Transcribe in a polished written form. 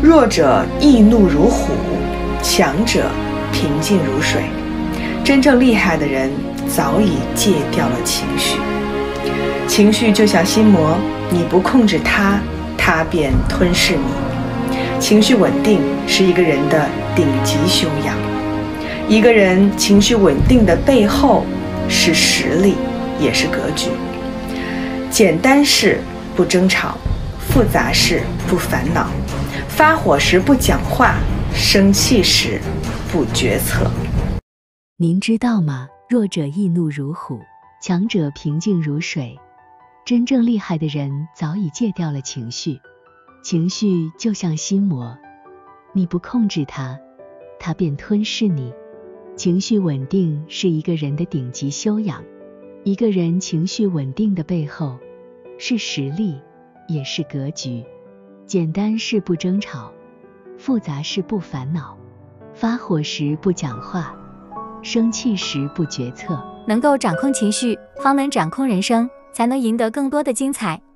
弱者易怒如虎，强者平静如水。真正厉害的人早已戒掉了情绪。情绪就像心魔，你不控制它，它便吞噬你。情绪稳定是一个人的顶级修养。一个人情绪稳定的背后是实力，也是格局。简单事不争吵，复杂事不烦恼，发火时不讲话，生气时不决策。 您知道吗？弱者易怒如虎，强者平静如水。真正厉害的人早已戒掉了情绪。情绪就像心魔，你不控制它，它便吞噬你。情绪稳定是一个人的顶级修养。一个人情绪稳定的背后是实力，也是格局。简单事不争吵，复杂事不烦恼，发火时不讲话，生气时不决策。 能够掌控情绪，方能掌控人生，才能赢得更多的精彩。